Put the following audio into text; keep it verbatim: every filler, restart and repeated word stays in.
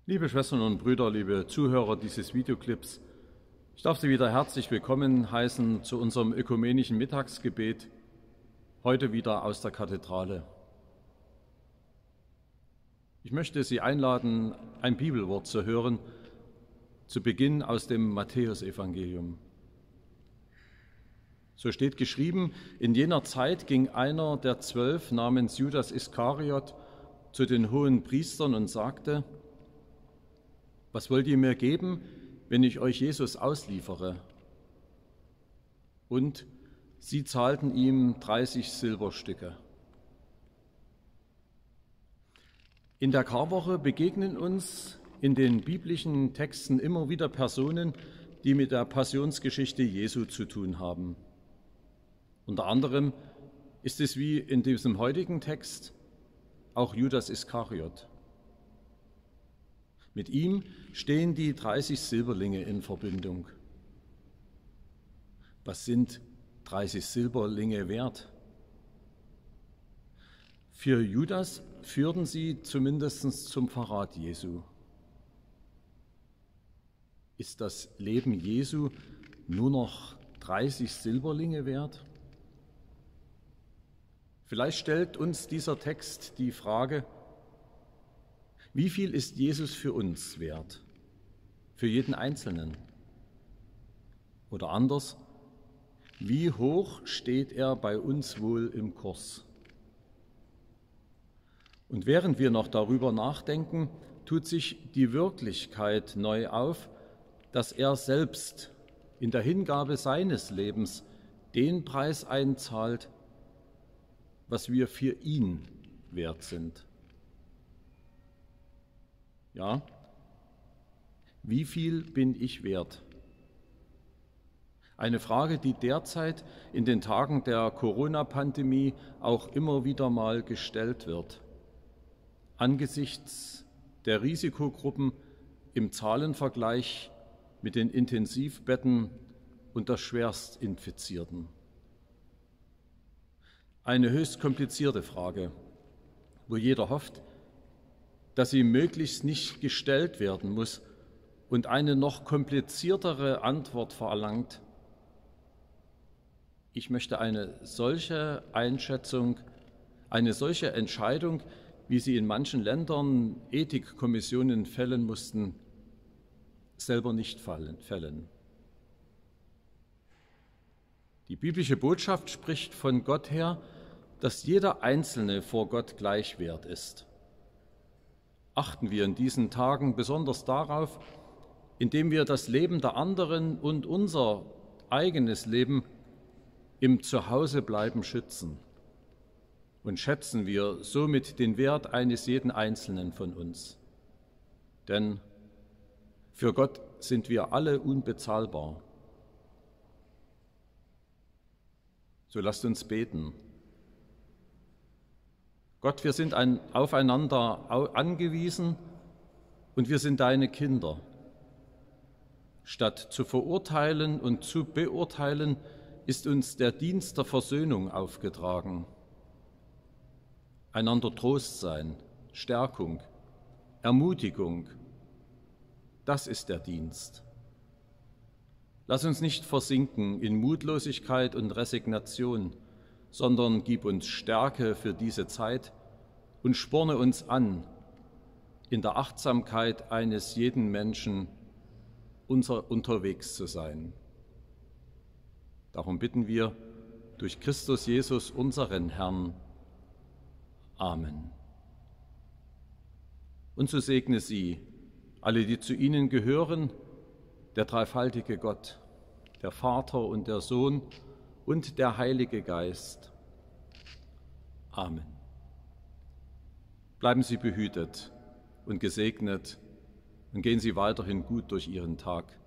Liebe Schwestern und Brüder, liebe Zuhörer dieses Videoclips, ich darf Sie wieder herzlich willkommen heißen zu unserem ökumenischen Mittagsgebet, heute wieder aus der Kathedrale. Ich möchte Sie einladen, ein Bibelwort zu hören, zu Beginn aus dem Matthäusevangelium. So steht geschrieben, in jener Zeit ging einer der Zwölf namens Judas Iskariot zu den hohen Priestern und sagte: Was wollt ihr mir geben, wenn ich euch Jesus ausliefere? Und sie zahlten ihm dreißig Silberstücke. In der Karwoche begegnen uns in den biblischen Texten immer wieder Personen, die mit der Passionsgeschichte Jesu zu tun haben. Unter anderem ist es wie in diesem heutigen Text auch Judas Iskariot. Mit ihm stehen die dreißig Silberlinge in Verbindung. Was sind dreißig Silberlinge wert? Für Judas führten sie zumindest zum Verrat Jesu. Ist das Leben Jesu nur noch dreißig Silberlinge wert? Vielleicht stellt uns dieser Text die Frage: Wie viel ist Jesus für uns wert? Für jeden Einzelnen? Oder anders, wie hoch steht er bei uns wohl im Kurs? Und während wir noch darüber nachdenken, tut sich die Wirklichkeit neu auf, dass er selbst in der Hingabe seines Lebens den Preis einzahlt, was wir für ihn wert sind. Ja, wie viel bin ich wert? Eine Frage, die derzeit in den Tagen der Corona-Pandemie auch immer wieder mal gestellt wird. Angesichts der Risikogruppen im Zahlenvergleich mit den Intensivbetten und der Schwerstinfizierten. Eine höchst komplizierte Frage, wo jeder hofft, dass sie möglichst nicht gestellt werden muss und eine noch kompliziertere Antwort verlangt. Ich möchte eine solche Einschätzung, eine solche Entscheidung, wie sie in manchen Ländern Ethikkommissionen fällen mussten, selber nicht fällen. Die biblische Botschaft spricht von Gott her, dass jeder Einzelne vor Gott gleich wert ist. Achten wir in diesen Tagen besonders darauf, indem wir das Leben der anderen und unser eigenes Leben im Zuhausebleiben schützen. Und schätzen wir somit den Wert eines jeden Einzelnen von uns. Denn für Gott sind wir alle unbezahlbar. So lasst uns beten. Gott, wir sind ein, aufeinander angewiesen und wir sind deine Kinder. Statt zu verurteilen und zu beurteilen, ist uns der Dienst der Versöhnung aufgetragen. Einander Trost sein, Stärkung, Ermutigung, das ist der Dienst. Lass uns nicht versinken in Mutlosigkeit und Resignation, sondern gib uns Stärke für diese Zeit und sporne uns an, in der Achtsamkeit eines jeden Menschen unser unterwegs zu sein. Darum bitten wir durch Christus Jesus, unseren Herrn. Amen. Und so segne sie, alle, die zu ihnen gehören, der dreifaltige Gott, der Vater und der Sohn und der Heilige Geist. Amen. Bleiben Sie behütet und gesegnet und gehen Sie weiterhin gut durch Ihren Tag.